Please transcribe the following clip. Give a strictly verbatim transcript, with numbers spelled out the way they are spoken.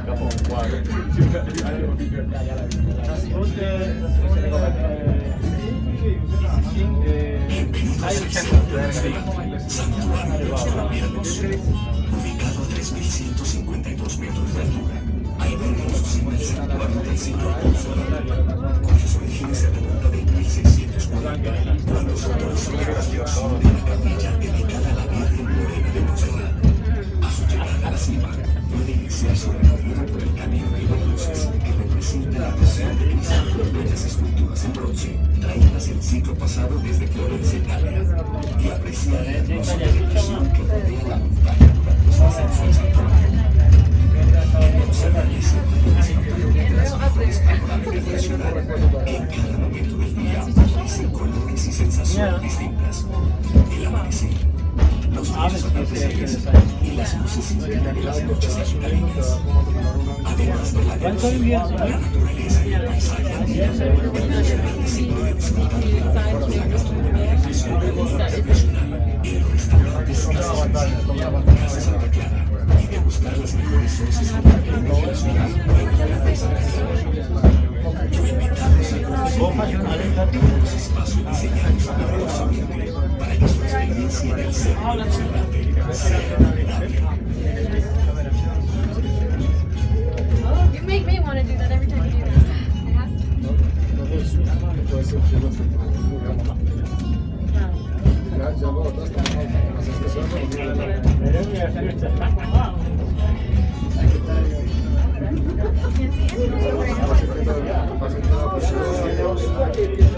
Ubicado a tres mil ciento cincuenta y dos metros de altura, alberga en su cima el santuario del Señor Monserrate, cuyos orígenes se remontan en mil seiscientos cuarenta, cuando se autorizó la construcción de la capilla dedicada a la Virgen Morena de Monserrate. A su llegada a la cima, puede iniciar su recorrido por el camino de las luces, que representa la pasión de Cristo con bellas esculturas en bronce, traídas el siglo pasado desde Florencia, Italia, y apreciar la hermosa vegetación que rodea la montaña durante su ascenso al santuario. Monserrate es una de las mejores panorámicas de la ciudad, que en cada momento del día ofrecen colores y sensaciones distintas. El amanecer, los bellos atardeceres y las luces de las noches azules. Además de la belleza, la naturaleza y el paisaje antiguo, Monserrate se puede disfrutar de la gastronomía tradicional, en los restaurantes y casas de la Clara, y degustar las mejores soces ingredientes de la ciudad en grandes cantidades. Yo invitamos a conocer los espacios diseñados cuidadosamente para que su experiencia en el centro de Monserrate sea inolvidable. You make me want to do that every time you do that. I have to.